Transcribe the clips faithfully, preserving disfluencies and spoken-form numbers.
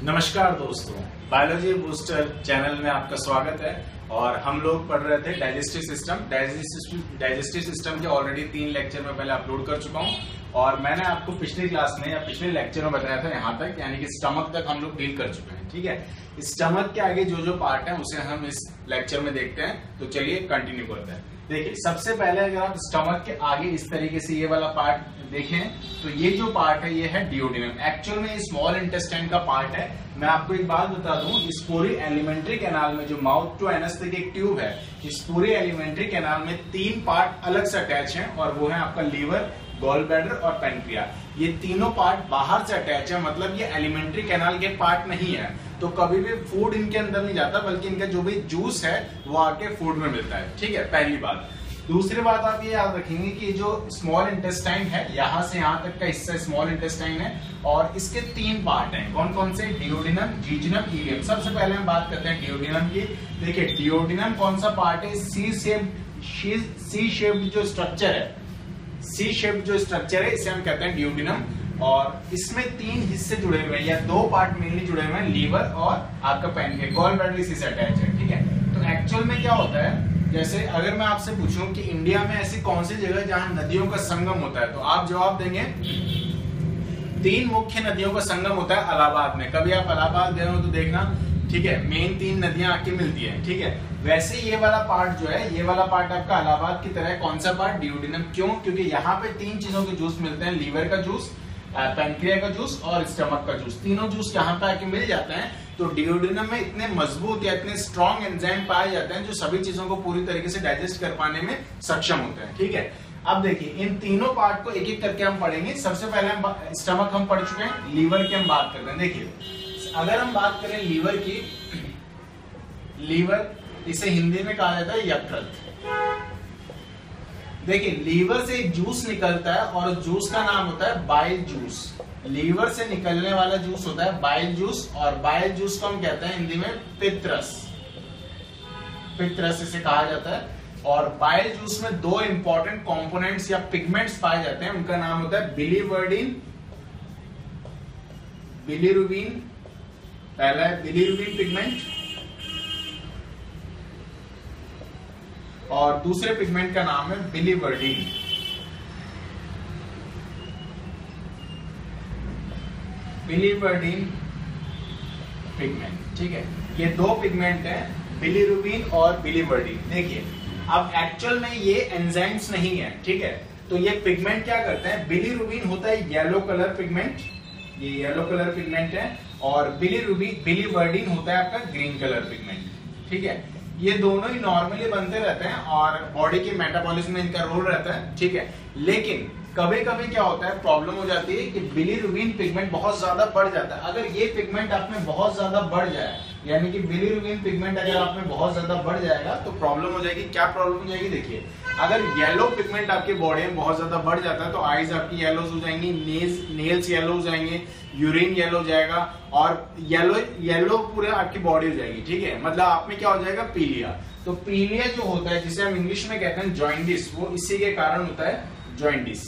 नमस्कार दोस्तों, biology booster channel में आपका स्वागत है। और हम लोग पढ़ रहे थे डाइजेस्टिव सिस्टम। डाइजेस्टिव सिस्टम के ऑलरेडी तीन लेक्चर में पहले अपलोड कर चुका हूं और मैंने आपको पिछली क्लास में या पिछले लेक्चर में बताया था यहाँ तक, यानी कि स्टमक तक हम लोग डील कर चुके हैं। ठीक है, स्टमक के आगे जो जो पार्ट है उसे हम इस लेक्चर में देखते हैं। तो चलिए कंटिन्यू करते हैं। देखिए, सबसे पहले अगर आप स्टमक के आगे इस तरीके से ये वाला पार्ट देखें तो ये जो पार्ट है ये है डियोडिनम। एक्चुअल में ये स्मॉल इंटेस्टाइन का पार्ट है। मैं आपको एक बात बता दूं, इस पूरी एलिमेंट्री कैनाल में जो माउथ टू एनस तक एक ट्यूब है, इस पूरी एलिमेंट्री कैनाल में तीन पार्ट अलग से अटैच हैं और वो है आपका लीवर, गॉल ब्लैडर और पेनक्रिया। ये तीनों पार्ट बाहर से अटैच है, मतलब ये एलिमेंट्री कैनाल के पार्ट नहीं है। तो कभी भी फूड इनके अंदर नहीं जाता, बल्कि इनका जो भी जूस है वो आके फूड में मिलता है। ठीक है, पहली बात। दूसरी बात आप ये याद रखेंगे कि जो स्मॉल इंटेस्टाइन है, यहां से यहां तक का हिस्सा स्मॉल इंटेस्टाइन है और इसके तीन पार्ट हैं। कौन कौन से? Duodenum, jejunum, ileum. सबसे पहले हम बात करते हैं डियोडिनम की। देखिए, डियोडिनम कौन सा पार्ट है? सी शेप सी शेप्ड जो स्ट्रक्चर है, सी शेप्ड जो स्ट्रक्चर है, इसे हम कहते हैं डियोडिनम। और इसमें तीन हिस्से जुड़े हुए हैं या दो पार्ट मेनली जुड़े हुए हैं, लीवर और आपका पेनक्रिया। गॉल ब्लैडर इसी से अटैच है। ठीक है, तो एक्चुअल में क्या होता है, जैसे अगर मैं आपसे पूछूं कि इंडिया में ऐसी कौन सी जगह जहां नदियों का संगम होता है, तो आप जवाब देंगे तीन मुख्य नदियों का संगम होता है इलाहाबाद में। कभी आप इलाहाबाद गए हो तो देखना, ठीक है, मेन तीन नदियां आके मिलती है। ठीक है, वैसे ये वाला पार्ट जो है, ये वाला पार्ट आपका इलाहाबाद की तरह है। कौन सा पार्ट? डियोडिनम। क्यों? क्योंकि यहाँ पे तीन चीजों के जूस मिलते हैं, लीवर का जूस, पेनक्रिया का जूस और स्टमक का जूस। तीनों जूस यहाँ पे आके मिल जाते हैं। तो डियोडिनम में इतने मजबूत या इतने स्ट्रॉन्ग एंजाइम पाए जाते हैं जो सभी चीजों को पूरी तरीके से डाइजेस्ट कर पाने में सक्षम होते हैं। ठीक है, अब देखिए, इन तीनों पार्ट को एक एक करके हम पढ़ेंगे। सबसे पहले हम स्टमक हम पढ़ चुके हैं, लीवर की हम बात करते हैं। देखिए, अगर हम बात करें लीवर की, लीवर इसे हिंदी में कहा जाता है यकृत। देखिए, लीवर से एक जूस निकलता है और जूस का नाम होता है बाइल जूस। लीवर से निकलने वाला जूस होता है बाइल जूस और बाइल जूस को हम कहते हैं हिंदी में पित्तरस। पित्तरस इसे कहा जाता है। और बाइल जूस में दो इंपॉर्टेंट कंपोनेंट्स या पिगमेंट्स पाए जाते हैं, उनका नाम होता है बिलीवर्डिन, बिलीरुबिन। पहला है बिलीरुबिन पिगमेंट और दूसरे पिगमेंट का नाम है बिलीवर्डिन। Biliverdin pigment. ठीक है, ये दो पिगमेंट हैं, बिलीरुबिन और बिलीवर्डिन। देखिए, अब एक्चुअल में ये एंजाइम्स नहीं है। ठीक है, तो ये पिगमेंट क्या करते हैं? बिलीरुबिन होता है येलो कलर पिगमेंट, ये येलो कलर पिगमेंट है, और बिलीरुबिन बिलीवर्डिन होता है आपका ग्रीन कलर पिगमेंट। ठीक है, ये दोनों ही नॉर्मली बनते रहते हैं और बॉडी के मेटाबॉलिज्म में इनका रोल रहता है। ठीक है, लेकिन कभी कभी क्या होता है, प्रॉब्लम हो जाती है कि बिलीरुबिन पिगमेंट बहुत ज्यादा बढ़ जाता है। अगर ये पिगमेंट आप में बहुत ज्यादा बढ़ जाए, यानी कि बिलीरुबिन पिगमेंट अगर आप में बहुत ज्यादा बढ़ जाएगा तो प्रॉब्लम हो जाएगी। क्या प्रॉब्लम हो जाएगी? देखिए, अगर येलो पिगमेंट आपके बॉडी में बहुत ज्यादा बढ़ जाता है तो आईज आपकी येलो हो जाएंगी, नेल्स नेल्स येलो हो जाएंगे, यूरिन येलो हो जाएगा और येलो येलो पूरे आपकी बॉडी हो जाएगी। ठीक है, मतलब आप में क्या हो जाएगा? पीलिया। तो पीलिया जो होता है, जिसे हम इंग्लिश में कहते हैं जॉइंडिस, वो इसी के कारण होता है जॉइंडिस।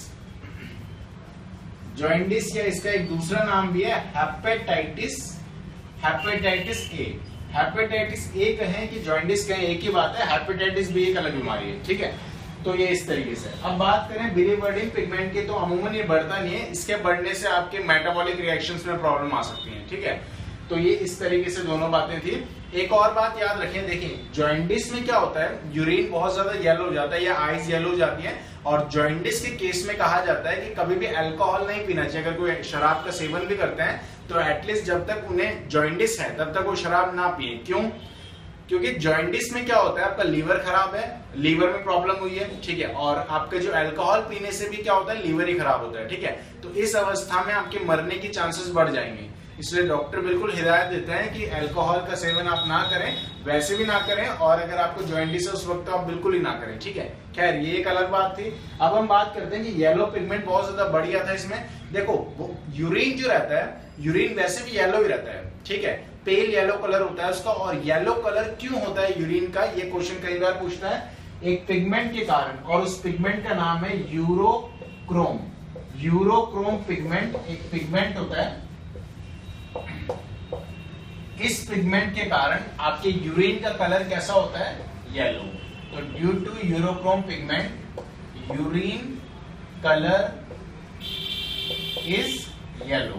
जॉइंडिस या इसका एक दूसरा नाम भी है hepatitis, hepatitis A. Hepatitis A कहें कि जॉइंडिस कहें, एक ही बात है। हेपेटाइटिस भी एक अलग बीमारी है। ठीक है, तो ये इस तरीके से। अब बात करें बिलीवर्डिन पिगमेंट की, तो अमूमन ये बढ़ता नहीं है। इसके बढ़ने से आपके मेटाबॉलिक रिएक्शंस में प्रॉब्लम आ सकती है। ठीक है, तो ये इस तरीके से दोनों बातें थी। एक और बात याद रखें, देखिए, जॉइंडिस में क्या होता है, यूरिन बहुत ज्यादा येलो हो जाता है या आईज येलो हो जाती है। और जॉइंडिस के केस में कहा जाता है कि कभी भी अल्कोहल नहीं पीना चाहिए। अगर कोई शराब का सेवन भी करते हैं तो एटलीस्ट जब तक उन्हें जॉइंडिस है तब तक वो शराब ना पिए। क्यों? क्योंकि जॉइंडिस में क्या होता है, आपका लीवर खराब है, लीवर में प्रॉब्लम हुई है। ठीक है, और आपका जो अल्कोहल पीने से भी क्या होता है, लीवर ही खराब होता है। ठीक है, तो इस अवस्था में आपके मरने की चांसेस बढ़ जाएंगे। इसलिए डॉक्टर बिल्कुल हिदायत देते हैं कि अल्कोहल का सेवन आप ना करें, वैसे भी ना करें, और अगर आपको जॉइंडिस है उस वक्त तो आप बिल्कुल ही ना करें। ठीक है, खैर ये एक अलग बात थी। अब हम बात करते हैं कि येलो पिगमेंट बहुत ज्यादा बढ़ गया था इसमें। देखो, वो यूरिन जो रहता है, यूरिन वैसे भी येलो ही रहता है। ठीक है, पेल येलो कलर होता है उसका। और येलो कलर क्यों होता है यूरिन का, ये क्वेश्चन कई बार पूछता है। एक पिगमेंट के कारण, और उस पिगमेंट का नाम है यूरोक्रोम। यूरोक्रोम पिगमेंट एक पिगमेंट होता है इस पिगमेंट के कारण आपके यूरिन का कलर कैसा होता है? येलो। तो due to urochrome pigment urine colour is yellow.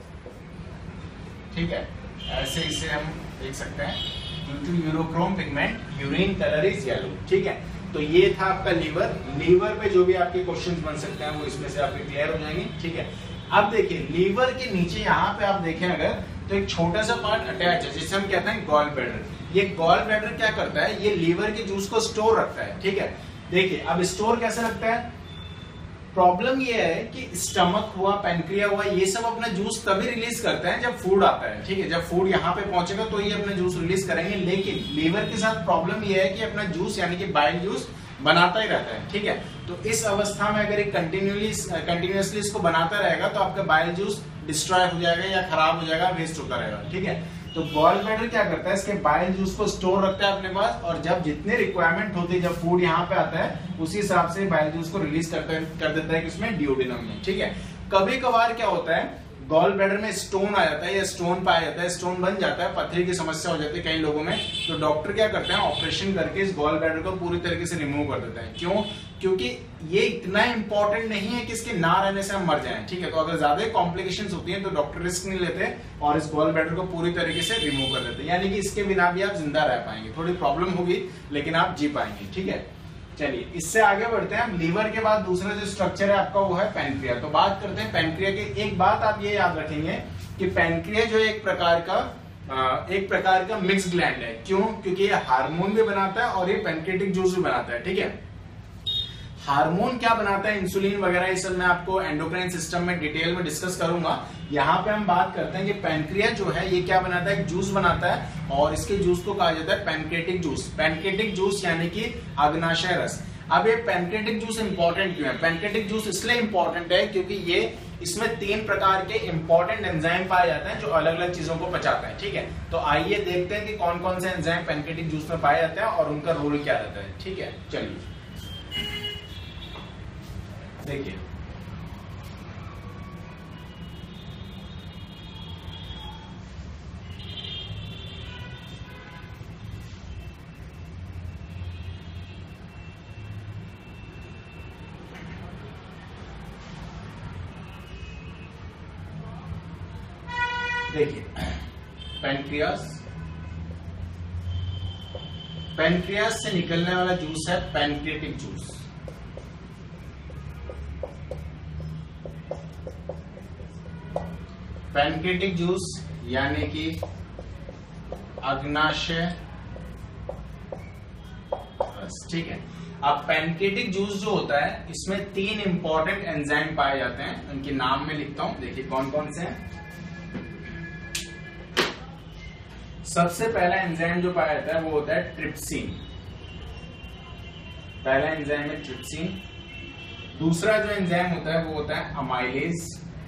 ठीक है, ऐसे इसे हम देख सकते हैं, due to urochrome pigment urine colour is yellow. ठीक है, तो ये था आपका लीवर। लीवर पे जो भी आपके क्वेश्चंस बन सकते हैं वो इसमें से आपके क्लियर हो जाएंगे। ठीक है, अब देखिए लीवर के नीचे यहाँ पे आप देखें अगर, तो एक छोटा सा पार्ट अटैच है जिसे हम कहते हैं गॉल ब्लैडर। ये गॉल ब्लैडर क्या करता है? ये लीवर के जूस को स्टोर रखता है। ठीक है, देखिए अब स्टोर कैसे रखता है? प्रॉब्लम ये है कि स्टमक हुआ, पैनक्रिया हुआ, ये सब अपना जूस तभी रिलीज करते हैं जब फूड आता है। ठीक है, जब फूड यहाँ पे पहुंचेगा तो ये अपना जूस रिलीज करेंगे। लेकिन लीवर के साथ प्रॉब्लम ये है कि अपना जूस यानी कि बाइल जूस बनाता ही रहता है। ठीक है, तो इस अवस्था में अगर एक कंटिन्यूली कंटिन्यूअसली इसको बनाता रहेगा तो आपका बाइल जूस डिस्ट्रॉय हो जाएगा या खराब हो जाएगा, वेस्ट होता रहेगा। ठीक है, तो गॉल ब्लैडर क्या करता है? इसके बाइल जूस को स्टोर रखता है अपने पास, और जब जितने रिक्वायरमेंट होती है, जब फूड यहाँ पे आता है उसी हिसाब से बाइल जूस को रिलीज करता है कर देता है किसमें? डिओडिनम में। ठीक है, कभी कभार क्या होता है, गॉल ब्लैडर में स्टोन आ जाता है या स्टोन पाया जाता है, स्टोन बन जाता है, पथरी की समस्या हो जाती है कई लोगों में, तो डॉक्टर क्या करते हैं? ऑपरेशन करके इस गॉल ब्लैडर को पूरी तरीके से रिमूव कर देते हैं। क्यों? क्योंकि ये इतना इंपॉर्टेंट नहीं है कि इसके ना रहने से हम मर जाएं। ठीक है, तो अगर ज्यादा कॉम्प्लिकेशंस होती हैं तो डॉक्टर रिस्क नहीं लेते और इस गॉल ब्लैडर को पूरी तरीके से रिमूव कर देते हैं, यानी कि इसके बिना भी आप जिंदा रह पाएंगे। थोड़ी प्रॉब्लम होगी लेकिन आप जी पाएंगे। ठीक है, चलिए इससे आगे बढ़ते हैं। लीवर के बाद दूसरा जो स्ट्रक्चर है आपका वो है पैनक्रिया। तो बात करते हैं पैनक्रिया की। एक बात आप ये याद रखेंगे कि पैनक्रिया जो है एक प्रकार का एक प्रकार का मिक्स ग्लैंड है। क्यों? क्योंकि ये हार्मोन भी बनाता है और ये पैनक्रियाटिक जूस भी बनाता है। ठीक है, हार्मोन क्या बनाता है? इंसुलिन वगैरह, ये सब मैं आपको एंडोक्राइन सिस्टम में डिटेल में डिस्कस करूंगा। यहाँ पे हम बात करते हैं कि पैनक्रिया जो है ये क्या बनाता है? एक जूस बनाता है और इसके जूस को कहा जाता है पैनक्रियाटिक जूस। पैनक्रियाटिक जूस यानी कि अग्नाशय रस। अब ये पैनक्रियाटिक जूस इंपॉर्टेंट क्यों है? पैनक्रियाटिक जूस इसलिए इंपॉर्टेंट है क्योंकि ये इसमें तीन प्रकार के इंपॉर्टेंट एंजाइम पाए जाते हैं जो अलग अलग चीजों को पचाते हैं। ठीक है, तो आइए देखते हैं कि कौन कौन से एंजाइम पैनक्रियाटिक जूस में पाए जाते हैं और उनका रोल क्या रहता है। ठीक है, चलिए देखिए, देखिए पैनक्रियास पैनक्रियास से निकलने वाला जूस है पैनक्रियाटिक जूस। पैनक्रियाटिक जूस यानी कि अग्नाशय रस। ठीक है, अब पैनक्रियाटिक जूस जो होता है इसमें तीन इंपॉर्टेंट एंजाइम पाए जाते हैं, उनके नाम में लिखता हूं, देखिए कौन कौन से हैं। सबसे पहला एंजाइम जो पाया जाता है वो होता है ट्रिप्सिन। पहला एंजाइम है ट्रिप्सिन। दूसरा जो एंजाइम होता है वो होता है अमाइलेज,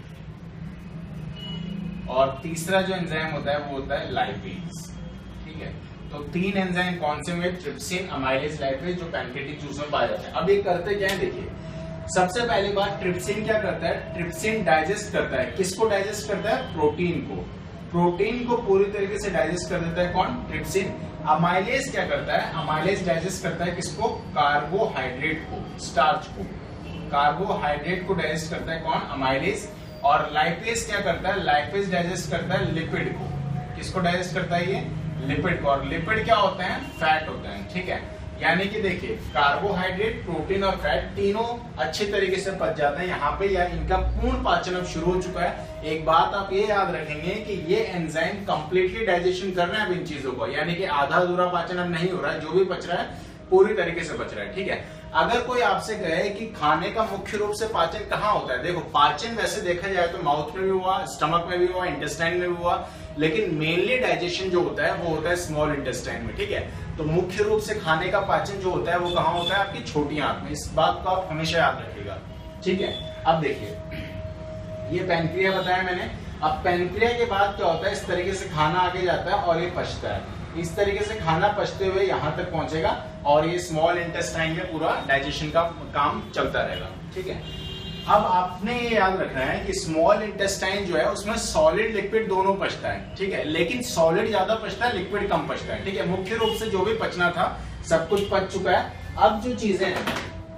और तीसरा जो एंजाइम होता है वो होता है लाइपेज। ठीक है, तो तीन एंजाइम कौन से हुए? ट्रिप्सिन, अमाइलेज, लाइपेज, जो पैनक्रियाटिक जूस में पाए जाते हैं। अब ये करते क्या है? देखिए, सबसे पहली बात, ट्रिप्सिन क्या करता है? ट्रिप्सिन डाइजेस्ट करता है। किसको डाइजेस्ट करता है? प्रोटीन को। प्रोटीन को पूरी तरीके से डाइजेस्ट कर देता है कौन? ट्रिप्सिन। अमाइलेज क्या करता है? अमाइलेज डाइजेस्ट करता है किसको? कार्बोहाइड्रेट को, स्टार्च को। कार्बोहाइड्रेट को डाइजेस्ट करता है कौन? अमाइलेज। और लाइपेज क्या करता है? लाइपेज डाइजेस्ट करता है लिपिड को। किसको डाइजेस्ट करता है? ये लिपिड को। और लिपिड क्या होते हैं? फैट होते हैं। ठीक है, यानी कि देखिए कार्बोहाइड्रेट, प्रोटीन और फैट तीनों अच्छे तरीके से पच जाते हैं यहाँ पे, या इनका पूर्ण पाचन अब शुरू हो चुका है। एक बात आप ये याद रखेंगे कि ये एंजाइम कंप्लीटली डाइजेशन कर रहे हैं अब इन चीजों को, यानी कि आधा अधूरा पाचन अब नहीं हो रहा है, जो भी पच रहा है पूरी तरीके से बच रहा है। ठीक है, अगर कोई आपसे कहे कि खाने का मुख्य रूप से पाचन कहाँ होता है, देखो पाचन वैसे देखा जाए तो माउथ में भी हुआ, स्टमक में भी हुआ, इंटेस्टाइन में भी हुआ, लेकिन मेनली डाइजेशन जो होता है वो होता है स्मॉल इंटेस्टाइन में। ठीक है, तो मुख्य रूप से खाने का पाचन जो होता है वो कहाँ होता है? आपकी छोटी आंत में। इस बात को आप हमेशा याद रखिएगा। ठीक है, अब देखिए ये पैनक्रिया बताया मैंने। अब पैनक्रिया के बाद क्या होता है? इस तरीके से खाना आगे जाता है और ये पचता है। इस तरीके से खाना पचते हुए यहां तक पहुंचेगा और ये स्मॉल इंटेस्टाइन में पूरा डाइजेशन का काम चलता रहेगा। ठीक है, अब आपने ये याद रखना है कि स्मॉल इंटेस्टाइन जो है उसमें सॉलिड लिक्विड दोनों पचता है, ठीक है, लेकिन सॉलिड ज्यादा पचता है, लिक्विड कम पचता है, ठीक है। मुख्य रूप से जो भी पचना था सब कुछ पच चुका है। अब जो चीजें हैं,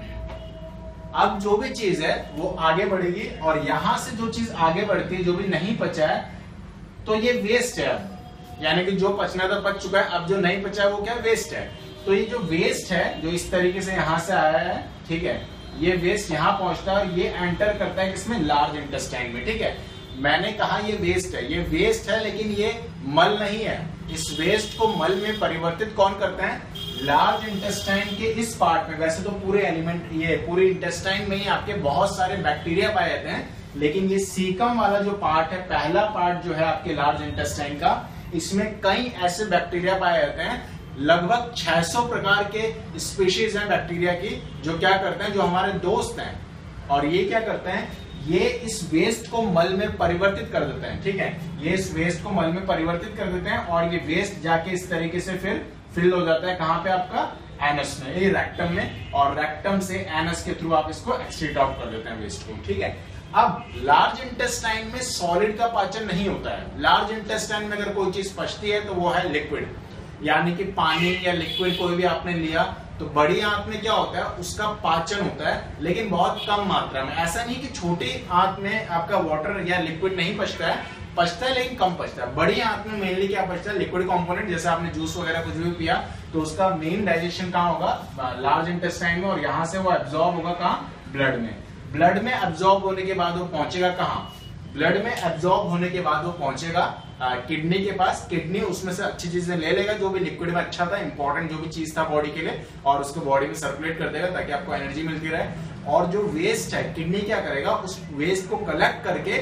अब जो भी चीज है वो आगे बढ़ेगी, और यहां से जो चीज आगे बढ़ती है जो भी नहीं पचा है तो ये वेस्ट है। अब यानी कि जो पचना था पच चुका है, अब जो नहीं पचा है वो क्या वेस्ट है। तो ये जो वेस्ट है जो इस तरीके से यहां से आया है, ठीक है, ये वेस्ट यहां पहुंचता है और ये एंटर करता है किसमें, लार्ज इंटेस्टाइन में, ठीक है। मैंने कहा ये वेस्ट है, ये वेस्ट है लेकिन ये मल नहीं है। इस वेस्ट को मल में परिवर्तित कौन करते हैं, लार्ज इंटेस्टाइन के इस पार्ट में। वैसे तो पूरे एलिमेंट ये पूरे इंटेस्टाइन में ही आपके बहुत सारे बैक्टीरिया पाए जाते हैं, लेकिन ये सीकम वाला जो पार्ट है, पहला पार्ट जो है आपके लार्ज इंटेस्टाइन का, इसमें कई ऐसे बैक्टीरिया पाए जाते हैं, लगभग छह सौ प्रकार के स्पीशीज हैं बैक्टीरिया की, जो क्या करते हैं, जो हमारे दोस्त हैं, और ये क्या करते हैं, ये इस वेस्ट को मल में परिवर्तित कर देते हैं, ठीक है। ये इस वेस्ट को मल में परिवर्तित कर देते हैं और ये वेस्ट जाके इस तरीके से फिर फिल हो जाता है कहां पे, आपका एनस में, ये रेक्टम में, और रेक्टम से एनस के थ्रू आप इसको एक्सक्रीट आउट कर देते हैं वेस्ट को, ठीक है। अब लार्ज इंटेस्टाइन में सॉलिड का पाचन नहीं होता है। लार्ज इंटेस्टाइन में अगर कोई चीज पचती है तो वो है लिक्विड, यानी कि पानी या लिक्विड कोई भी आपने लिया तो बड़ी आंत में क्या होता है, उसका पाचन होता है, लेकिन बहुत कम मात्रा में। ऐसा नहीं कि छोटी आंत में आपका वाटर या लिक्विड नहीं पचता है, पचता है लेकिन कम पचता है। बड़ी आंत में मेनली क्या पचता है, लिक्विड कंपोनेंट। जैसे आपने जूस वगैरह कुछ भी पिया तो उसका मेन डाइजेशन कहाँ होगा, लार्ज इंटेस्टाइन में, और यहाँ से वो एब्जॉर्ब होगा कहाँ, ब्लड में। ब्लड में एब्जॉर्ब होने के बाद वो पहुंचेगा कहाँ, ब्लड में एब्जॉर्ब होने के बाद वो पहुंचेगा किडनी के पास। किडनी उसमें से अच्छी चीजें ले लेगा, जो भी लिक्विड में अच्छा था, इंपॉर्टेंट जो भी चीज था बॉडी के लिए, और उसको बॉडी में सर्कुलेट कर देगा ताकि आपको एनर्जी मिलती रहे। और जो वेस्ट है, किडनी क्या करेगा, उस वेस्ट को कलेक्ट करके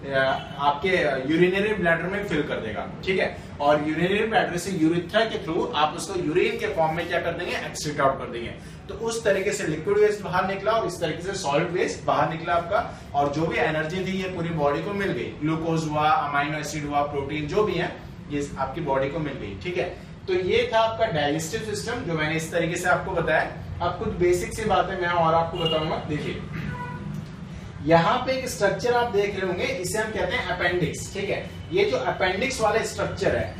आपके यूरिनरी ब्लैडर में फिल कर देगा, ठीक है। और यूरिनरी ब्लैडर से यूरिथ्रा के थ्रू आप उसको यूरिन के फॉर्म में क्या कर देंगे, एक्सक्रीट आउट कर देंगे। तो उस तरीके से लिक्विड वेस्ट बाहर निकला और इस तरीके से सॉलिड वेस्ट बाहर निकला आपका, और जो भी एनर्जी थी ये पूरी बॉडी को मिल गई। ग्लूकोज हुआ, अमाइनो एसिड हुआ, प्रोटीन जो भी है ये आपकी बॉडी को मिल गई, ठीक है। तो ये था आपका डाइजेस्टिव सिस्टम जो मैंने इस तरीके से आपको बताया। अब कुछ बेसिक सी बातें मैं और आपको बताऊंगा। देखिए यहाँ पे एक स्ट्रक्चर आप देख रहे होंगे, इसे हम कहते हैं अपेंडिक्स, ठीक है। ये जो अपेंडिक्स वाला स्ट्रक्चर है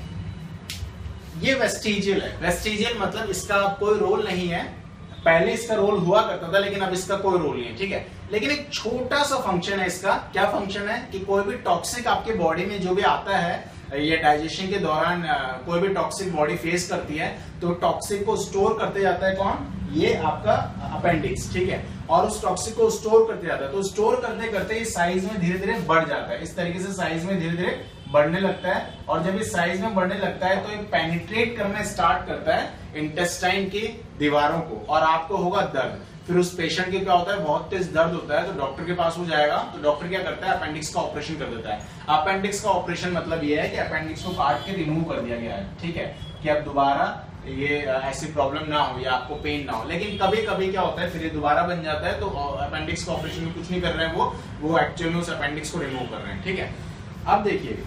ये वेस्टिजियल है। वेस्टिजियल मतलब इसका कोई रोल नहीं है, पहले इसका रोल हुआ करता था लेकिन अब इसका कोई रोल नहीं है, ठीक है। लेकिन एक छोटा सा फंक्शन है इसका। क्या फंक्शन है कि कोई भी टॉक्सिक आपके बॉडी में जो भी आता है, ये डाइजेशन के दौरान कोई भी टॉक्सिक बॉडी फेस करती है तो टॉक्सिक को स्टोर करते जाता है कौन, ये आपका अपेंडिक्स, ठीक है। और उस टॉक्सिक को स्टोर करते जाता है, तो स्टोर करते करते ये साइज में धीरे धीरे बढ़ जाता है। इस तरीके से साइज में धीरे धीरे बढ़ने लगता है, और जब ये साइज में बढ़ने लगता है तो ये पेनिट्रेट करना स्टार्ट करता है इंटेस्टाइन की दीवारों को, और आपको होगा दर्द। फिर उस पेशेंट के क्या होता है, बहुत तेज दर्द होता है, तो डॉक्टर के पास वो जाएगा, तो डॉक्टर क्या करता है, अपेंडिक्स का ऑपरेशन कर देता है। अपेंडिक्स का ऑपरेशन मतलब ये है कि अपेंडिक्स को काट के रिमूव कर दिया गया है, ठीक है, कि अब दोबारा ये ऐसी प्रॉब्लम ना हो या आपको पेन ना हो। लेकिन कभी कभी क्या होता है, फिर ये दोबारा बन जाता है, तो अपेंडिक्स का ऑपरेशन में कुछ नहीं कर रहे हैं, वो वो एक्चुअली में उस अपेंडिक्स को रिमूव कर रहे हैं, ठीक है। अब देखिए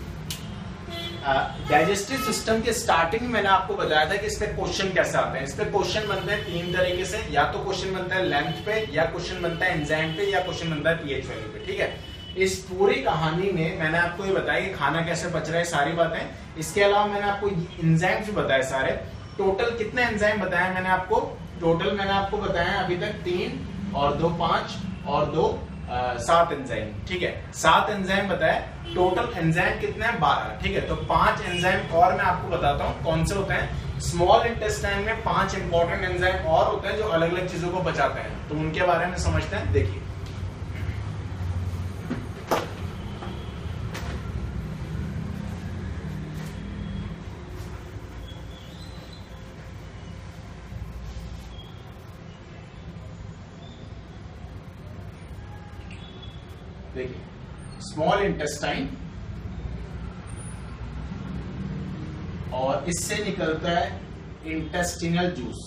डाइजेस्टिव uh, सिस्टम के स्टार्टिंग में मैंने आपको बताया था कि इस पे क्वेश्चन कैसे आते हैं। इस पे क्वेश्चन बनते हैं तीन तरीके से, या तो क्वेश्चन बनता है लेंथ पे, या क्वेश्चन बनता है एंजाइम पे, या क्वेश्चन बनता है पीएच वैल्यू पे, ठीक है। इस पूरी कहानी में मैंने आपको ये बताया कि खाना कैसे पच रहा है, सारी बातें। इसके अलावा मैंने आपको एंजाइम भी बताया सारे। टोटल कितने एंजाइम बताया मैंने आपको, टोटल मैंने आपको बताया अभी तक तीन और दो पांच और दो आ, सात एंजाइम, ठीक है। सात एंजाइम बताया, टोटल एंजाइम कितने हैं, बारह, ठीक है। तो पांच एंजाइम और मैं आपको बताता हूँ कौन से होते हैं। स्मॉल इंटेस्टाइन में पांच इंपॉर्टेंट एंजाइम और होते हैं जो अलग अलग चीजों को बचाते हैं, तो उनके बारे में समझते हैं। देखिए देखिए स्मॉल इंटेस्टाइन, और इससे निकलता है इंटेस्टिनल जूस,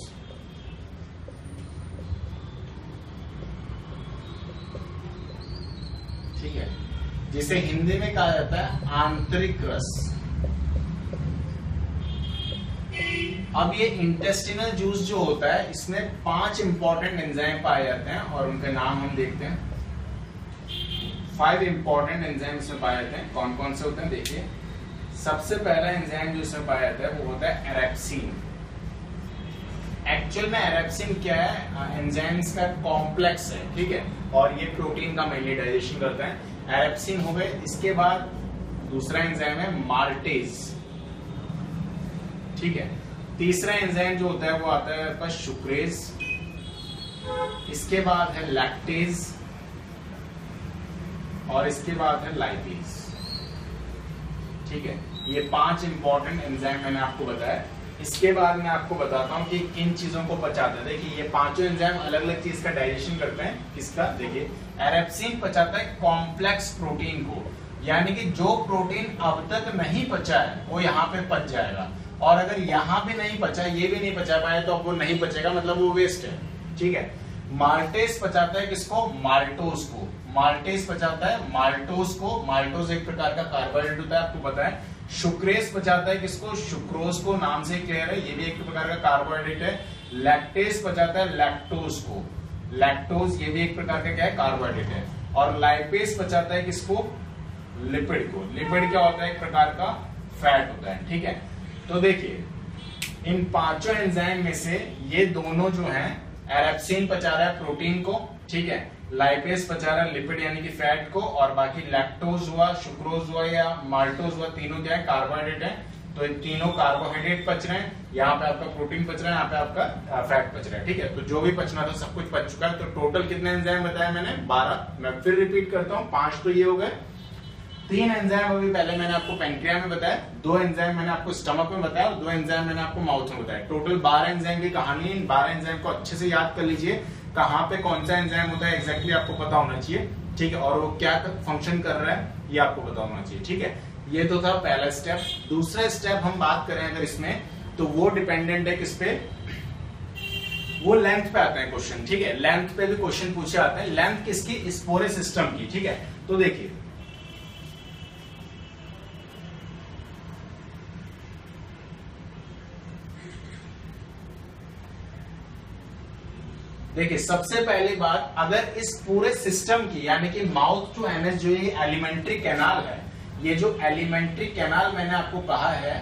ठीक है, जिसे हिंदी में कहा जाता है आंतरिक रस। अब ये इंटेस्टिनल जूस जो होता है इसमें पांच इंपॉर्टेंट एंजाइम पाए जाते हैं और उनके नाम हम देखते हैं। फाइव इंपॉर्टेंट एंजाइम इसमें पाए जाते हैं। कौन कौन से होते हैं देखिए, सबसे पहला एंजाइम जो इसमें पाया जाता है वो होता है एरेप्सिन। एक्चुअल में एरेप्सिन क्या है, एंजाइम्स का कॉम्प्लेक्स है, ठीक है, और ये प्रोटीन का मेनली डाइजेशन करता है। एरेप्सिन हो गए, इसके बाद दूसरा एंजाइम है मार्टेज, ठीक है। तीसरा एंजाइम जो होता है वो आता है आपका सुक्रेज, इसके बाद है लैक्टेज, और इसके बाद है लाइपेज, ठीक है। ये पांच इंपॉर्टेंट एंजाइम मैंने आपको बताया। इसके बाद मैं आपको बताता हूं कि किन चीजों को पचाते हैं। देखिए ये पांचों एंजाइम अलग अलग चीज का डाइजेशन करते हैं। किसका, देखिए एरेप्सिन पचाता है कॉम्प्लेक्स प्रोटीन को, यानी कि जो प्रोटीन अब तक नहीं पचा है वो यहाँ पे पच जाएगा, और अगर यहाँ पे नहीं पचा, ये भी नहीं पचा पाया तो अब वो नहीं पचेगा, मतलब वो वेस्ट है, ठीक है। माल्टेज पचाता है किसको, माल्टोज को। माल्टेज पचाता है माल्टोज को, माल्टोज एक प्रकार का कार्बोहाइड्रेट होता है, आपको पता है। सुक्रेज पचाता है किसको, सुक्रोज को, नाम से क्लियर है, ये भी एक प्रकार का कार्बोहाइड्रेट है। लैक्टेज पचाता है लैक्टोज को, लैक्टोज ये भी एक प्रकार का क्या है, कार्बोहाइड्रेट है। और लाइपेज पचाता है किसको, लिपिड को। लिपिड क्या होता है, एक प्रकार का फैट होता है, ठीक है। तो देखिए इन पांचों एंजाइम में से ये दोनों जो हैं, एरेप्सिन पचा रहा है प्रोटीन को, ठीक है, लाइपेज पचा रहा है लिपिड यानी कि फैट को, और बाकी लैक्टोज हुआ, सुक्रोज हुआ या माल्टोज हुआ, तीनों क्या है, कार्बोहाइड्रेट है। तो ये तीनों कार्बोहाइड्रेट पच रहे हैं, यहाँ पे आपका प्रोटीन पच रहा है, यहाँ पे आपका फैट पच रहा है, ठीक है। तो जो भी पचना था सब कुछ पच चुका है। तो टोटल कितने एंजाइम बताया मैंने, बारह। मैं फिर रिपीट करता हूँ, पांच तो ये हो गए, तीन एंजाइम अभी पहले मैंने आपको पेनक्रिया में बताया, दो एंजाइम मैंने आपको स्टमक में बताया, और दो एंजाइम मैंने आपको माउथ में बताया। टोटल बारह एंजाइम की कहानी। इन बारह एंजाइम को अच्छे से याद कर लीजिए, कहाँ पे कौन सा एंजाइम होता है एग्जैक्टली आपको पता होना चाहिए, ठीक है, और वो क्या फंक्शन कर रहा है ये आपको पता होना चाहिए, ठीक है। ये तो था पहला स्टेप। दूसरा स्टेप हम बात करें अगर इसमें, तो वो डिपेंडेंट है किस पे, वो लेंथ पे आता है क्वेश्चन, ठीक है। लेंथ पे भी क्वेश्चन पूछे आते हैं, लेंथ किसकी, इस पूरे सिस्टम की, ठीक है। तो देखिए देखिए सबसे पहली बात, अगर इस पूरे सिस्टम की यानी कि माउथ टू एनस जो ये एलिमेंट्री कैनाल है, ये जो एलिमेंट्री कैनाल मैंने आपको कहा है,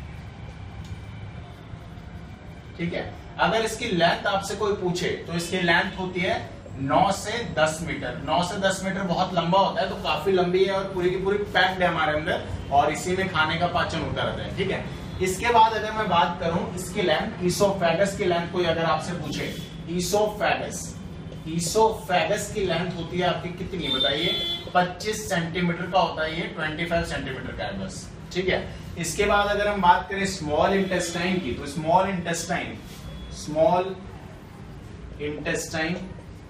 ठीक है, अगर इसकी लेंथ आपसे कोई पूछे तो इसकी लेंथ होती है नौ से दस मीटर। नौ से दस मीटर बहुत लंबा होता है, तो काफी लंबी है और पूरी की पूरी पैक्ड है हमारे अंदर, और इसी में खाने का पाचन होता रहता है, ठीक है। इसके बाद अगर मैं बात करूं इसकी लेंथ, ईसोफेगस की लेंथ कोई अगर आपसे पूछे, ईसोफेगस, ईसोफेगस की लेंथ होती है आपकी कितनी बताइए, पच्चीस सेंटीमीटर का होता है ये, पच्चीस सेंटीमीटर का है बस, ठीक है। इसके बाद अगर हम बात करें स्मॉल इंटेस्टाइन की, तो small intestine, small intestine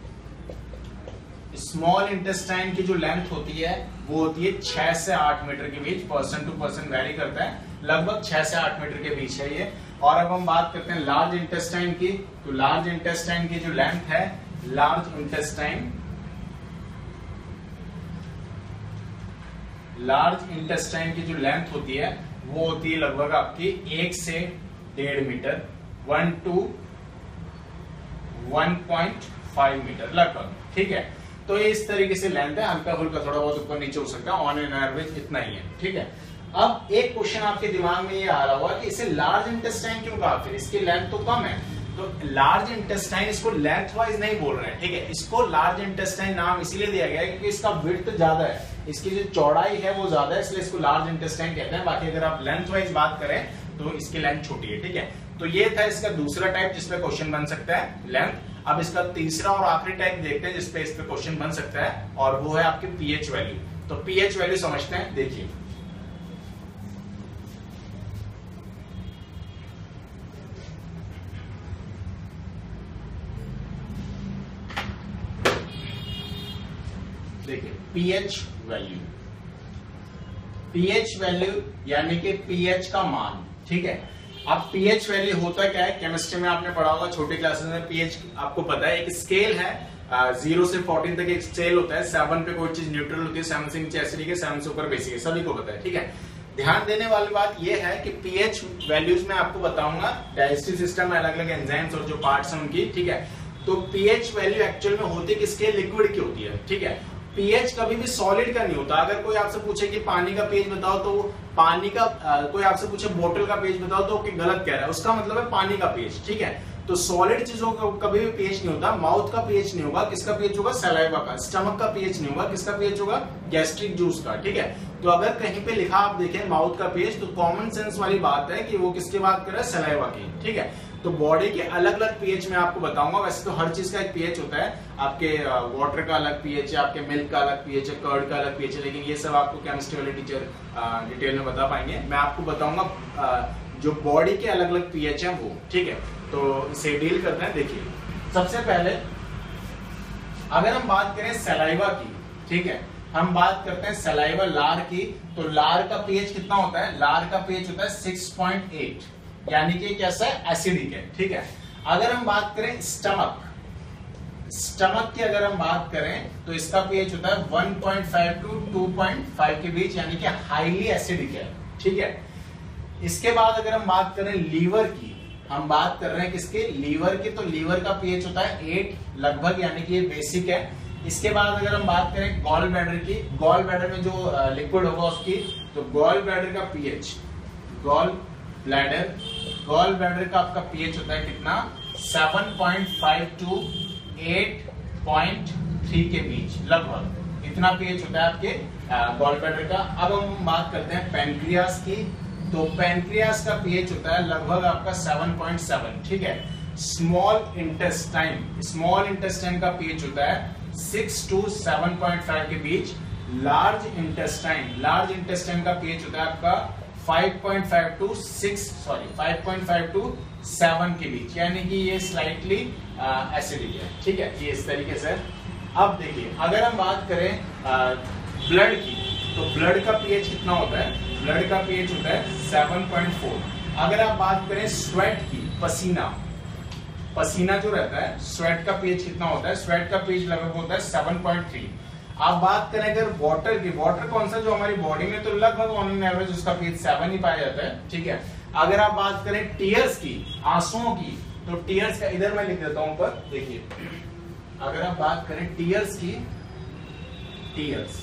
small intestine की जो लेंथ होती है वो होती है छह से आठ मीटर के बीच, पर्सन टू पर्सन वेरी करता है, लगभग छह से आठ मीटर के बीच है ये। और अब हम बात करते हैं लार्ज इंटेस्टाइन की, तो लार्ज इंटेस्टाइन की जो लेंथ है, लार्ज इंटेस्टाइन लार्ज इंटेस्टाइन की जो लेंथ होती है वो होती है लगभग आपकी एक से डेढ़ metre, one to one point five metre लगभग, ठीक है। तो ये इस तरीके से लेंथ है, हल्का फुल्का थोड़ा बहुत ऊपर नीचे हो सकता है, ऑन एन एवरेज इतना ही है, ठीक है। अब एक क्वेश्चन आपके दिमाग में ये आ रहा होगा कि इसे लार्ज इंटेस्टाइन क्यों कहा, फिर इसकी लेंथ तो कम है। तो लार्ज इंटेस्टाइन इसको लेंथ वाइज नहीं बोल रहे हैं, ठीक है, इसको लार्ज इंटेस्टाइन नाम इसीलिए दिया गया है क्योंकि इसका विड्थ ज्यादा है, इसकी जो चौड़ाई है वो ज्यादा है, इसलिए इसको लार्ज इंटेस्टाइन कहते हैं। बाकी अगर आप लेंथ वाइज बात करें तो इसकी लेंथ छोटी है, ठीक है। तो ये था इसका दूसरा टाइप जिसपे क्वेश्चन बन सकता है, लेंथ। अब इसका तीसरा और आखिरी टाइप देखते हैं जिसपे इस पे क्वेश्चन बन सकता है, और वो है आपकी पीएच वैल्यू। तो पीएच वैल्यू समझते हैं, देखिए देखिए पीएच वैल्यू, पीएच वैल्यू यानी कि पीएच का मान, ठीक है। अब पीएच वैल्यू होता क्या है, केमिस्ट्री में आपने पढ़ा होगा छोटे क्लासेस में, पीएच आपको पता है, एक स्केल है, जीरो से फोर्टीन तक एक स्केल होता है, सेवन पे कोई चीज न्यूट्रल होती है, सेवन से नीचे एसिडिक है, सेवन से ऊपर बेसिक है, सभी को पता है, ठीक है। ध्यान देने वाली बात यह है कि पीएच वैल्यूज में आपको बताऊंगा डाइजेस्टिव सिस्टम में अलग अलग एंजाइम्स और जो पार्ट्स हैं उनकी, ठीक है। तो पीएच वैल्यू एक्चुअल में होती किसके, लिक्विड की होती है, ठीक है। पीएच कभी भी सॉलिड का नहीं होता। अगर कोई आपसे पूछे कि पानी का पीएच बताओ तो पानी का आ, कोई आपसे पूछे बोतल का पीएच बताओ तो गलत कह रहा है, उसका मतलब है पानी का पीएच, ठीक है। तो सॉलिड चीजों का कभी भी पीएच नहीं होता। माउथ का पीएच नहीं होगा, किसका पीएच होगा, सलाइवा का। स्टमक का पीएच नहीं होगा, किसका पीएच होगा, गैस्ट्रिक जूस का, ठीक है। तो अगर कहीं पे लिखा आप देखें माउथ का पीएच, तो कॉमन सेंस वाली बात है कि वो किसकी बात कर रहा है, सलाइवा की, ठीक है। तो बॉडी के अलग अलग पीएच में आपको बताऊंगा। वैसे तो हर चीज का एक पीएच होता है, आपके वाटर का अलग पीएच है, आपके मिल्क का अलग पीएच है, कर्ड का अलग पीएच है, लेकिन ये सब आपको केमिस्ट्री वाले टीचर डिटेल में बता पाएंगे। मैं आपको बताऊंगा जो बॉडी के अलग अलग पीएच है वो, ठीक है। तो इसे डील करते हैं। देखिए सबसे पहले अगर हम बात करें सलाइवा की, ठीक है, हम बात करते हैं सलाइवा लार की, तो लार का पीएच कितना होता है, लार का पीएच होता है सिक्स पॉइंट एट, यानी कि कैसा है, एसिडिक है, ठीक है। अगर हम बात करें स्टमक, स्टमक की अगर हम बात करें तो इसका पीएच होता है one point five to two point five के बीच, यानी कि हाईली एसिडिक है, ठीक है। इसके बाद अगर हम बात करें लीवर की, हम बात कर रहे हैं किसके, लीवर की, तो लीवर का पीएच होता है एट लगभग, यानी कि ये बेसिक है। इसके बाद अगर हम बात करें गॉल ब्लैडर की, गॉल ब्लैडर में जो लिक्विड होगा उसकी, तो गॉल ब्लैडर का pH, gall bladder gall bladder का आपका पीएच होता है कितना, seven point five to eight point three के बीच लगभग, इतना पीएच होता है आपके गॉल ब्लैडर का। अब हम बात करते हैं पैनक्रियास की, तो पैनक्रियास का पीएच होता है लगभग आपका सेवन पॉइंट सेवन, ठीक है। स्मॉल इंटेस्टाइन, स्मॉल इंटेस्टाइन का पीएच होता है six to seven point five के बीच। लार्ज इंटेस्टाइन, लार्ज इंटेस्टाइन का पीएच होता है आपका five point five to six sorry five point five to seven के बीच, यानी कि ये स्लाइटली एसिडिक है, ठीक है। ये इस तरीके से। अब देखिए अगर हम बात करें ब्लड की, तो ब्लड का पीएच कितना होता है, ब्लड का पीएच होता है सेवन पॉइंट फोर। अगर आप बात करें स्वेट की, पसीना, पसीना जो रहता है, स्वेट का पीएच कितना होता है, स्वेट का पीएच लगभग होता है सेवन पॉइंट थ्री। आप बात करें अगर वाटर की, वाटर कौन सा जो हमारी बॉडी में, तो लगभग ऑन एन एवरेज उसका पीएच सेवन ही पाया जाता है, ठीक है। अगर आप बात करें टीयर्स की, आंसुओं की, तो टीयर्स का इधर मैं लिख देता हूं ऊपर, देखिए अगर आप बात करें टीयर्स की, टीयर्स,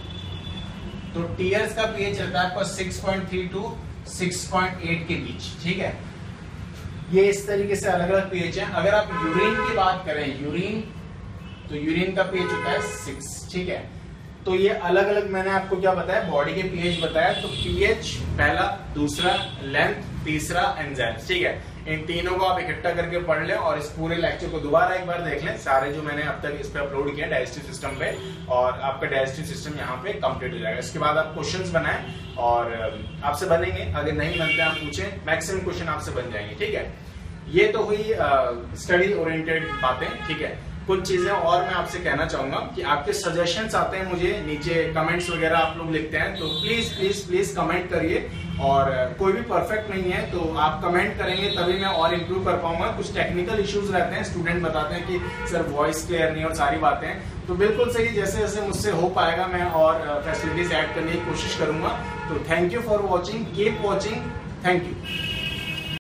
तो टीयर्स का पीएच रहता है आपका six point three to six point eight के बीच, ठीक है। ये इस तरीके से अलग अलग पीएच है। अगर आप यूरिन की बात करें, यूरिन, तो यूरिन का पीएच होता है सिक्स, ठीक है। तो ये अलग अलग मैंने आपको क्या बताया, बॉडी के पीएच बताया। तो पीएच पहला, दूसरा लेंथ, तीसरा एंजाइम्स, ठीक है। इन तीनों को आप इकट्ठा करके पढ़ लें और इस पूरे लेक्चर को दोबारा एक बार देख लें, सारे जो मैंने अब तक इस पे अपलोड किया डाइजेस्टिव सिस्टम पे, और आपका डाइजेस्टिव सिस्टम यहाँ पे कंप्लीट हो जाएगा। इसके बाद आप क्वेश्चंस बनाएं और आपसे बनेंगे, अगर नहीं बनते आप पूछें, मैक्सिमम क्वेश्चन आपसे बन जाएंगे, ठीक है। ये तो हुई स्टडी ओरिएंटेड बातें, ठीक है। कुछ चीजें और मैं आपसे कहना चाहूंगा कि आपके सजेशंस आते हैं मुझे नीचे, कमेंट्स वगैरह आप लोग लिखते हैं, तो प्लीज प्लीज प्लीज कमेंट करिए। और कोई भी परफेक्ट नहीं है, तो आप कमेंट करेंगे तभी मैं और इम्प्रूव कर पाऊंगा। कुछ टेक्निकल इश्यूज रहते हैं, स्टूडेंट बताते हैं कि सर वॉइस क्लियर नहीं और सारी बातें, तो बिल्कुल सही, जैसे जैसे मुझसे हो पाएगा मैं और फैसिलिटीज ऐड करने की कोशिश करूंगा। तो thank you for watching, keep watching, thank you.